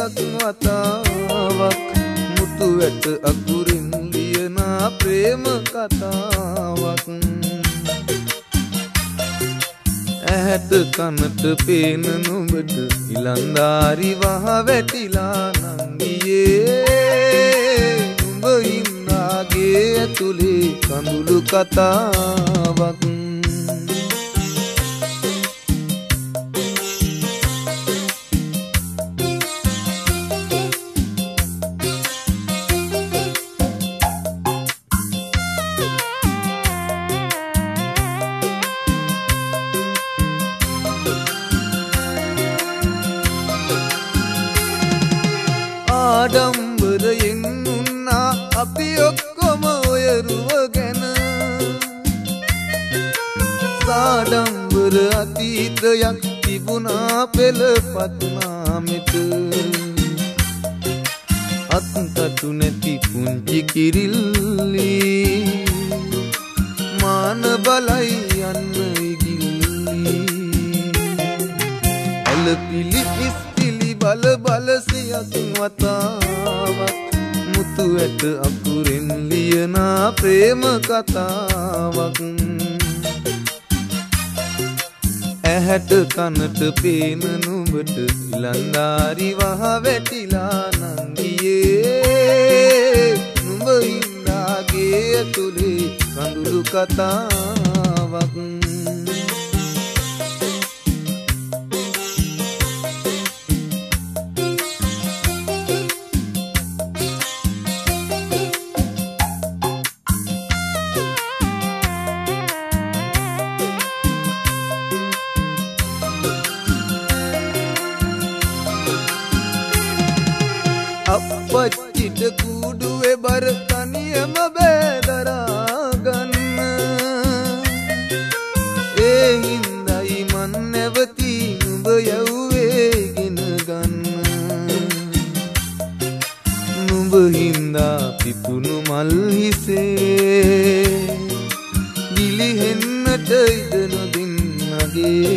සියක් වතාවක් මුතු ඇට අකුරින් ලියන ප්‍රේම කතාවක් ඇහැට කනට පේන නුඹට ඉලන්දාරි වහ වැටිලා නංගියේ නුඹ ඉන්නාගේ ඇතුලේ කඳුළු කතාවක් ආඩම්බරයෙන් උන්නා අපි ඔක්කොම ඔය රුව ගැන සාඩම්බර අතීතයක් තිබුණා පෙළපත් නාමෙට අත්තටු නැති පුංචි කිරිල්ලි මාන බලයි යන්න ඉගිල්ලි ඇලපිලි ඉස්පිලි බල බල සියක් වතාවක් මුතු ඇට අකුරෙන් ලියන ප්‍රේම කතාවක් ඇහැට කනට පේන නුඹට ඉලන්දාරි වහ වැටිලා නංගියේ නුඹ ඉන්නාගේ ඇතුලේ කඳුළු කතාවක් අපච්චිට කුඩුවේ බර තනියම බෑදරා ගන්න ඒ හින්දයි මන් නැවති නුඹ යව්වේ ගෙන ගන්න නුඹ හින්දා පිපුණු මල් හිසේ ගිලිහෙන්නට ඉඩ නොදින්නගේ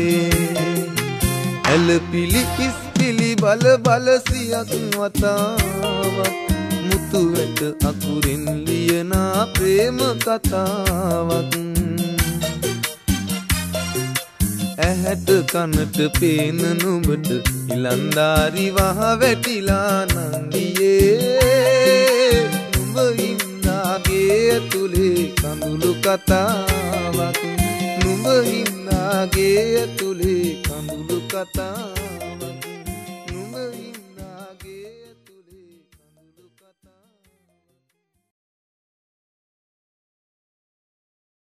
ඇලපිලි ඉස්පිලි බල බල සියක් වතාවක් මුතු ඇට අකුරින් ලියන ප්‍රේම කතාවක් ඇහැට කනට පේන නුඹට ඉලන්දාරි වහ වැටිලා නංගියේ නුඹ ඉන්නාගේ ඇතුලේ කඳුළු කතාවක් නුඹ ඉන්නාගේ ඇතුලේ කඳුළු කතාවක්